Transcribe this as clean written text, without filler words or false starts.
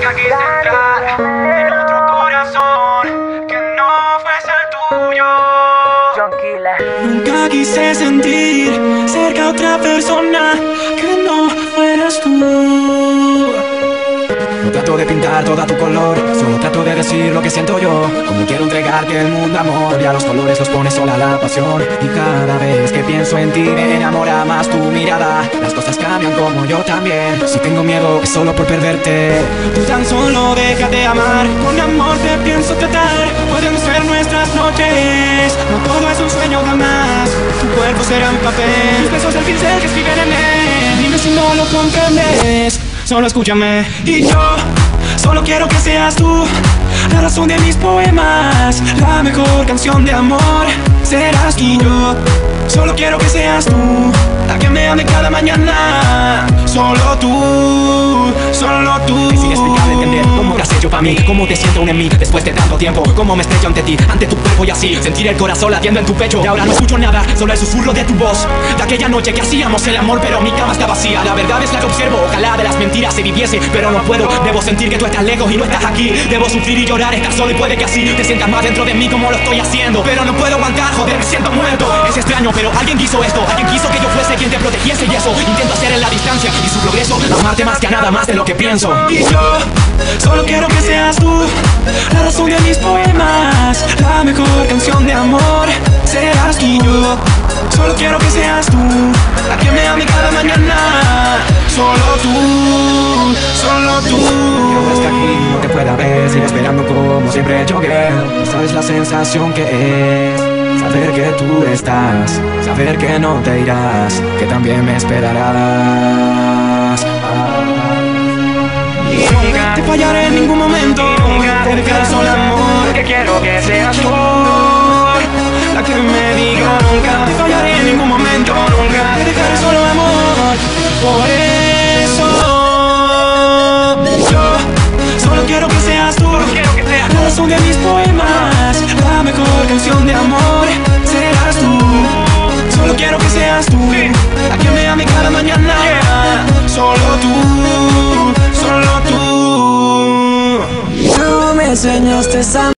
nunca quise entrar en otro corazón que no fuese el tuyo. Nunca quise sentir cerca a otra persona que no fueras tú. No trato de pintar toda tu color, solo trato de decir lo que siento yo. Como quiero entregarte el mundo, amor, y a los colores los pone sola la pasión. Y cada vez que pienso en ti me enamora más tu mirada. Las cosas cambian como yo también. Si tengo miedo es solo por perderte. Tú tan solo déjate amar, con amor te pienso tratar. Pueden ser nuestras noches, no todo es un sueño jamás. Tu cuerpo será un papel, mis besos el pincel que escriben en él. Dime si no lo comprendes, solo escúchame. Y yo solo quiero que seas tú la razón de mis poemas, la mejor canción de amor serás. Y yo solo quiero que seas tú la que me ame cada mañana. Solo tú, solo tú. Es inexplicable entender cómo lo has hecho para mí, cómo te siento aún en mí después de tanto tiempo, cómo me estrello ante ti, ante tu cuerpo y así sentir el corazón latiendo en tu pecho. Y ahora no escucho nada, solo el susurro de tu voz, de aquella noche que hacíamos el amor pero mi cama está vacía. La verdad es la que observo, ojalá de las mentiras se viviese, pero no puedo. Debo sentir que tú estás lejos y no estás aquí. Debo sufrir y llorar, estar solo y puede que así te sientas más dentro de mí como lo estoy haciendo. Pero no puedo aguantar, joder, me siento muerto. Es extraño, pero alguien quiso esto, alguien quiso que yo fuese quien te protegiese y eso intento hacer en la distancia y su progreso, amarte más que a nada más de lo que pienso. Y yo solo quiero que seas tú la razón de mis poemas, la mejor canción de amor serás. Y yo solo quiero que seas tú la que me ame cada mañana. Solo tú, solo tú. Yo hasta aquí no te pueda ver, sigo esperando como siempre yo creo. Sabes la sensación que es saber que tú estás, saber que no te irás, que también me esperarás. Y nunca te fallaré en ningún momento, nunca te dejaré solo, amor, que quiero que seas tú la que me diga. Nunca te fallaré en ningún momento, nunca te dejaré solo, amor. Por eso yo solo quiero que seas tú la razón de mis poemas, la mejor canción de amor serás tú. Solo quiero que seas tú la que me ame cada mañana. Solo tú, solo tú. Tú me enseñaste esa